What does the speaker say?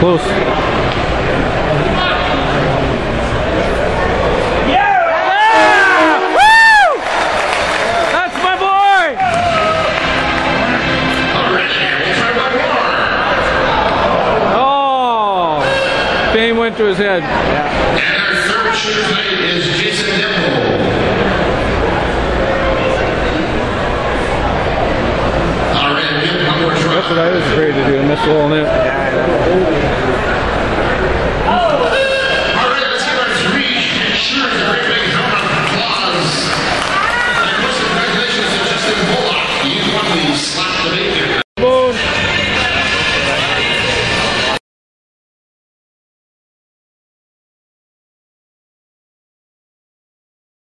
Close. Bane went to his head. Yeah. And our third shooter tonight is Jason Dimple. All right, one more try. That's what I was afraid to do, miss the whole net. Yeah, I know.